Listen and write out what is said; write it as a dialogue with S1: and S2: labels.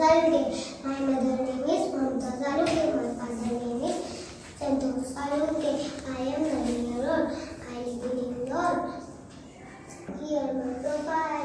S1: Salunke. My mother name is Mamta Salunke. My father name is Santosh Salunke. I am 9 years old. I live in Indore. Here my profile.